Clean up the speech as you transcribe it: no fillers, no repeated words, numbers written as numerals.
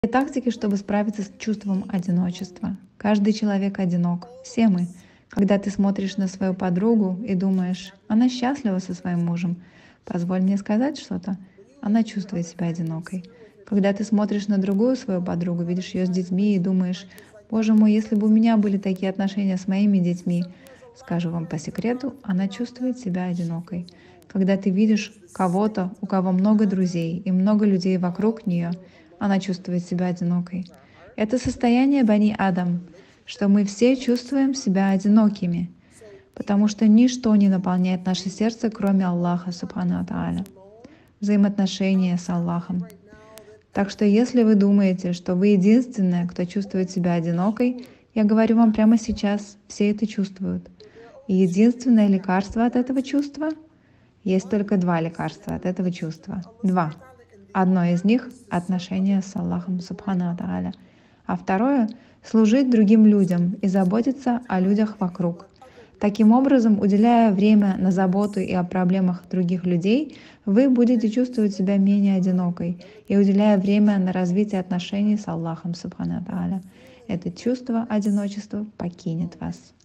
Тактики, чтобы справиться с чувством одиночества. Каждый человек одинок, все мы. Когда ты смотришь на свою подругу и думаешь, она счастлива со своим мужем, позволь мне сказать что-то, она чувствует себя одинокой. Когда ты смотришь на другую свою подругу, видишь ее с детьми и думаешь, боже мой, если бы у меня были такие отношения с моими детьми, скажу вам по секрету, она чувствует себя одинокой. Когда ты видишь кого-то, у кого много друзей и много людей вокруг нее, она чувствует себя одинокой. Это состояние Бани Адам, что мы все чувствуем себя одинокими, потому что ничто не наполняет наше сердце, кроме Аллаха Субхану Тааля, взаимоотношения с Аллахом. Так что если вы думаете, что вы единственная, кто чувствует себя одинокой, я говорю вам прямо сейчас, все это чувствуют. И единственное лекарство от этого чувства, есть только два лекарства от этого чувства. Два. Одно из них — отношения с Аллахом Субхану Тааля, а второе — служить другим людям и заботиться о людях вокруг. Таким образом, уделяя время на заботу и о проблемах других людей, вы будете чувствовать себя менее одинокой и уделяя время на развитие отношений с Аллахом Субхану Тааля. Это чувство одиночества покинет вас.